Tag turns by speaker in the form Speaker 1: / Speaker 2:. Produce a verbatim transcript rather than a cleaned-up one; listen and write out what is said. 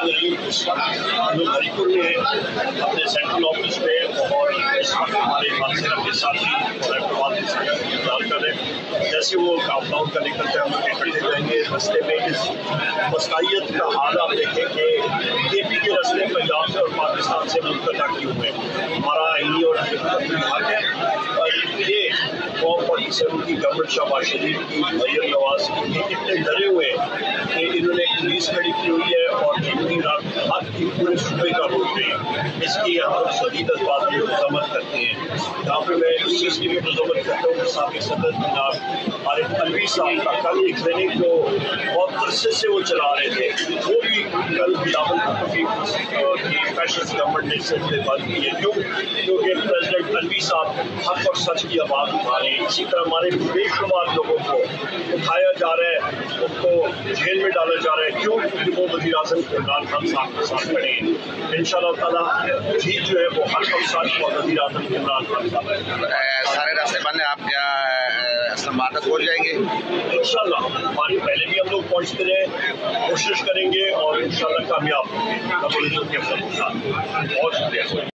Speaker 1: हम लोग हरिपुर में हैं अपने सेंट्रल ऑफिस में, और इस वक्त हमारे मानसेरा के साथी और हैदराबाद के साथी इंतजार कर रहे हैं। जैसे वो काउंटडाउन का निकलते हैं हम लोग इकट्ठे जाएंगे। रस्ते में इस मसलाहियत का हाल आप देखें कि ए पी के रस्ते पंजाब से और पाकिस्तान से मुंतजा किए हुए हैं। हमारा आईनी और विभाग है, और ये कौम पर उनकी गवर्नमेंट शहबाज शरीफ की, मरियम नवाज की, इतने डरे हुए हैं कि इन्होंने पुलिस खड़ी की हुई है और पूरी रात हाथ की पूरे सूबे का रोक रहे हैं। इसकी हम शदीद बात में मजम्मत करते हैं। यहाँ पे मैं इस चीज़ की भी मजम्मत करता हूँ कि साबिक सदर जनाब आरिफ अलवी साहब का कल एक क्लिनिक जो बहुत अरसे से वो चला रहे थे, वो भी कल बिलावल की फैशिस्ट गवर्नमेंट ने सिलसिले बंद किए। क्यों? क्योंकि प्रेसिडेंट अलवी साहब हक और सच की आवाज़ उठा रहे हैं। इसी तरह हमारे बेशुमार लोगों को उठाया जा रहा है, उनको जेल में डाला जा रहा है। क्यों? क्योंकि वो वज़ीर आज़म इमरान खान साहब के साथ खड़े हैं। इंशाअल्लाह ताला जीत जो है वो हक और सच और वज़ीर आज़म इमरान खान साहब।
Speaker 2: सारे रास्ते बंद हैं, आप क्या इस्लामाबाद तक पहुँच जाएंगे?
Speaker 1: इंशाअल्लाह हमारी पहले भी हम लोग पहुँचते रहे, कोशिश करेंगे और इंशाअल्लाह कामयाब होंगे। बहुत शुक्रिया।